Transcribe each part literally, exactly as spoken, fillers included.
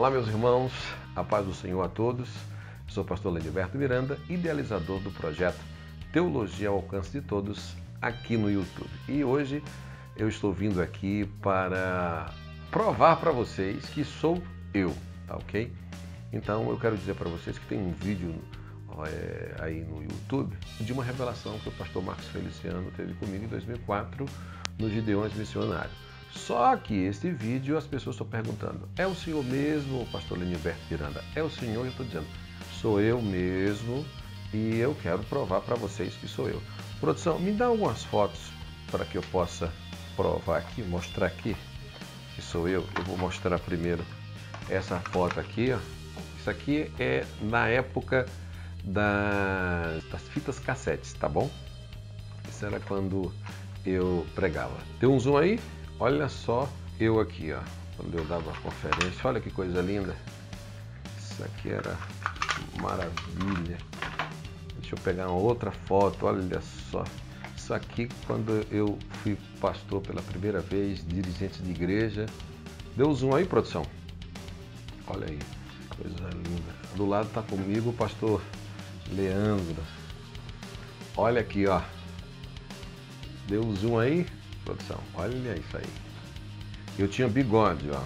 Olá, meus irmãos, a paz do Senhor a todos. Sou o pastor Lenilberto Miranda, idealizador do projeto Teologia ao Alcance de Todos aqui no YouTube. E hoje eu estou vindo aqui para provar para vocês que sou eu, tá ok? Então eu quero dizer para vocês que tem um vídeo é, aí no YouTube de uma revelação que o pastor Marcos Feliciano teve comigo em dois mil e quatro no Gideões Missionário. Só que esse vídeo as pessoas estão perguntando, é o senhor mesmo, o pastor Lenilberto Miranda? É o senhor? Eu estou dizendo, sou eu mesmo e eu quero provar para vocês que sou eu. Produção, me dá algumas fotos para que eu possa provar aqui, mostrar aqui que sou eu. Eu vou mostrar primeiro essa foto aqui, ó. Isso aqui é na época das, das fitas cassetes, tá bom? Isso era quando eu pregava. Tem um zoom aí? Olha só eu aqui, ó, quando eu dava a conferência. Olha que coisa linda. Isso aqui era maravilha. Deixa eu pegar uma outra foto, olha só. Isso aqui quando eu fui pastor pela primeira vez, dirigente de igreja. Deu um zoom aí, produção? Olha aí, coisa linda. Do lado está comigo o pastor Leandro. Olha aqui, ó. Deu um zoom aí, produção? Olha isso aí. Eu tinha bigode, ó.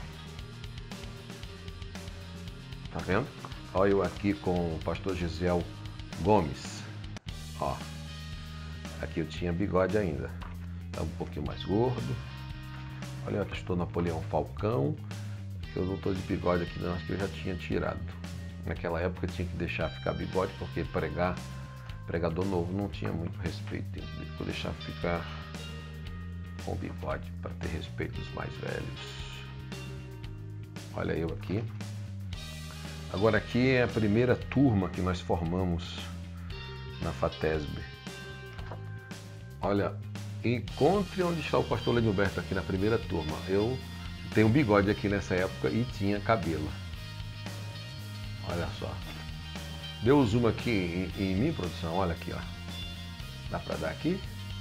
Tá vendo? Olha eu aqui com o pastor Gisel Gomes. Ó. Aqui eu tinha bigode ainda. Tá um pouquinho mais gordo. Olha o pastor Napoleão Falcão. Eu não tô de bigode aqui não, acho que eu já tinha tirado. Naquela época eu tinha que deixar ficar bigode, porque pregar, pregador novo não tinha muito respeito. Tem que deixar ficar com bigode para ter respeito dos mais velhos. Olha eu aqui. Agora aqui é a primeira turma que nós formamos na FATESB. Olha, encontre onde está o pastor Lenilberto aqui na primeira turma. Eu tenho bigode aqui nessa época e tinha cabelo. Olha só. Deu o zoom aqui em, em mim, produção. Olha aqui, ó. Dá para dar aqui?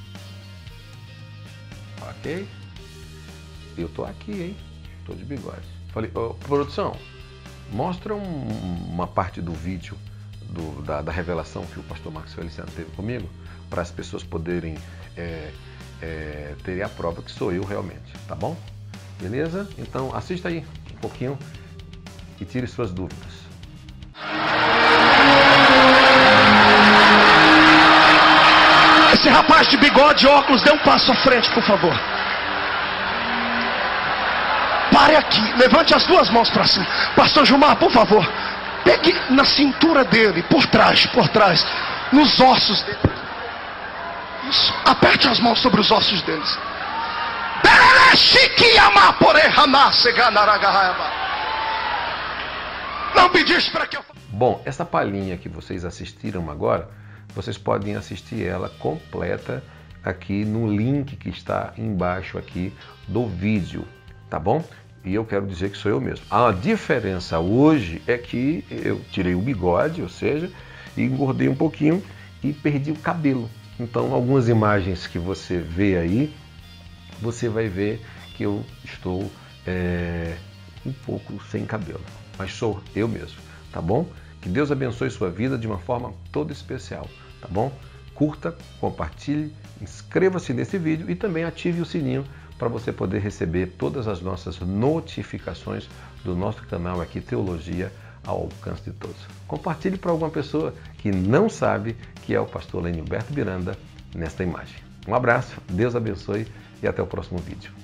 Ok? Eu tô aqui, hein? Tô de bigode. Falei, oh, produção, mostra um, uma parte do vídeo do, da, da revelação que o pastor Marcos Feliciano teve comigo, para as pessoas poderem é, é, ter a prova que sou eu realmente, tá bom? Beleza? Então assista aí um pouquinho e tire suas dúvidas. Esse rapaz de bigode e óculos, dê um passo à frente, por favor. Pare aqui, levante as duas mãos para cima. Pastor Gilmar, por favor, pegue na cintura dele, por trás, por trás, nos ossos dele. Isso. Aperte as mãos sobre os ossos deles. Não pediste para que eu... Bom, essa palhinha que vocês assistiram agora, vocês podem assistir ela completa aqui no link que está embaixo aqui do vídeo, tá bom? E eu quero dizer que sou eu mesmo. A diferença hoje é que eu tirei o bigode, ou seja, engordei um pouquinho e perdi o cabelo. Então, algumas imagens que você vê aí, você vai ver que eu estou é, um pouco sem cabelo. Mas sou eu mesmo, tá bom? Que Deus abençoe sua vida de uma forma toda especial, tá bom? Curta, compartilhe, inscreva-se nesse vídeo e também ative o sininho para você poder receber todas as nossas notificações do nosso canal aqui, Teologia ao Alcance de Todos. Compartilhe para alguma pessoa que não sabe que é o pastor Lenilberto Miranda nesta imagem. Um abraço, Deus abençoe e até o próximo vídeo.